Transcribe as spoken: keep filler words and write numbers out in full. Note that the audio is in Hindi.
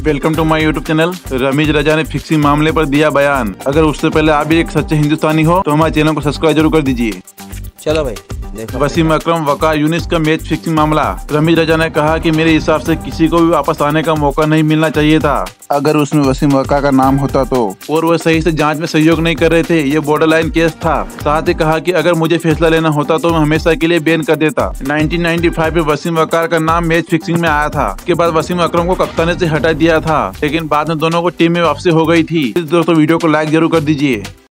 Welcome to my YouTube channel. Rameez Raja ने फिक्सिंग मामले पर दिया बयान। अगर उससे पहले आप भी एक सच्चे हिंदुस्तानी हो तो हमारे चैनल को सब्सक्राइब जरूर कर दीजिए। चलो भाई देखो। वसीम अकरम वकार यूनिस का मैच फिक्सिंग मामला। रमीज रजा ने कहा कि मेरे हिसाब से किसी को भी वापस आने का मौका नहीं मिलना चाहिए था। अगर उसमें वसीम वकार का नाम होता तो और वह सही से जांच में सहयोग नहीं कर रहे थे, ये बॉर्डर लाइन केस था। साथ ही कहा कि अगर मुझे फैसला लेना होता तो मैं हमेशा के लिए बैन कर देता। नाइनटीन नाइंटी फाइव में वसीम वकार का नाम मैच फिक्सिंग में आया था। इसके बाद वसीम अकरम को कप्तानी से हटा दिया था, लेकिन बाद में दोनों को टीम में वापसी हो गई थी। दोस्तों वीडियो को लाइक जरूर कर दीजिए।